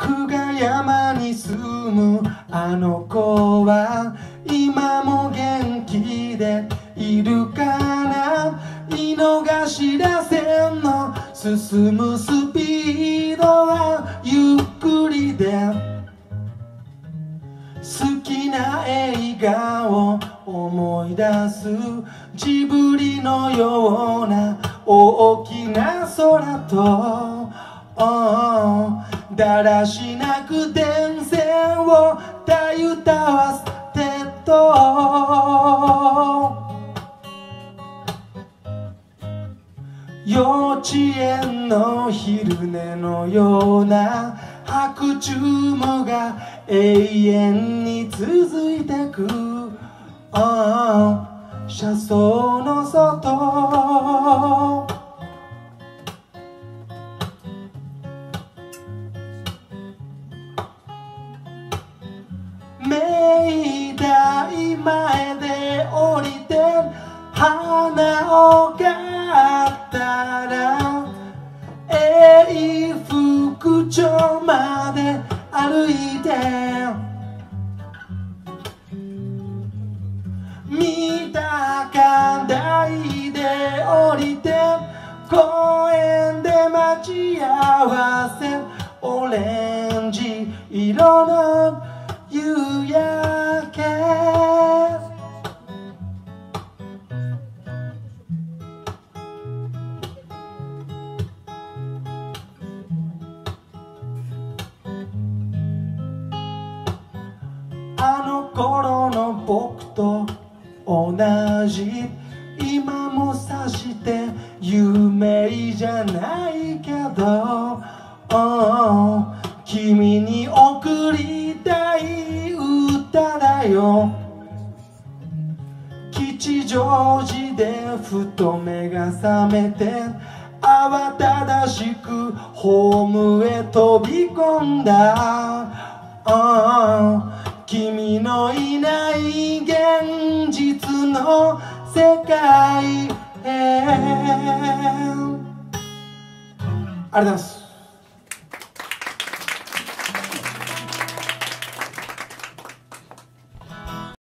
久我山に住むあの子は今も元気でいるかな。井の頭線の進むスピードはゆっくりで、好きな映画を思い出す。ジブリのような大きな空とだらしなく電線をたゆたわす鉄塔。幼稚園の昼寝のような白昼夢が永遠に続いてく。車窓の外、明大前で降りて花を買ったら永福町まで歩いて、三鷹台で降りて公園で待ち合わせ、オレンジ色の夕焼け。あの頃の僕と同じ、今もさして有名じゃないけど、君に贈りたい歌だよ。吉祥寺でふと目が覚めて慌ただしくホームへ飛び込んだ。君のいない現実の世界へ。ありがとうございます。